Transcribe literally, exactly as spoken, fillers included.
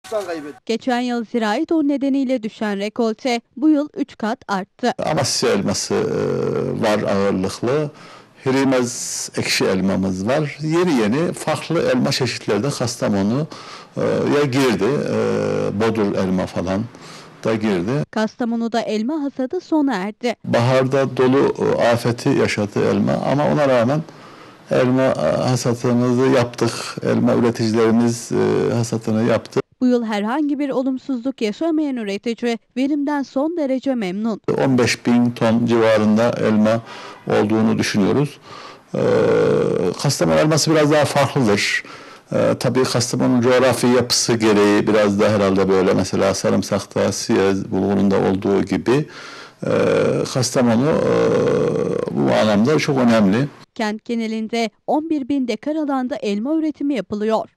Geçen yıl zirai don nedeniyle düşen rekolte bu yıl üç kat arttı. Amasya elması var ağırlıklı. Hirimez ekşi elmamız var. Yeni yeni farklı elma çeşitleri de Kastamonu'ya girdi. Bodur elma falan da girdi. Kastamonu'da elma hasadı sona erdi. Baharda dolu afeti yaşadı elma ama ona rağmen elma hasatımızı yaptık. Elma üreticilerimiz hasatını yaptı. Bu yıl herhangi bir olumsuzluk yaşamayan üretici verimden son derece memnun. on beş bin ton civarında elma olduğunu düşünüyoruz. Ee, Kastamonu elması biraz daha farklıdır. Ee, tabii Kastamonu coğrafi yapısı gereği biraz da herhalde böyle mesela sarımsakta, siyez, bulgurunda olduğu gibi e, Kastamonu e, bu anlamda çok önemli. Kent genelinde on bir bin dekar alanda elma üretimi yapılıyor.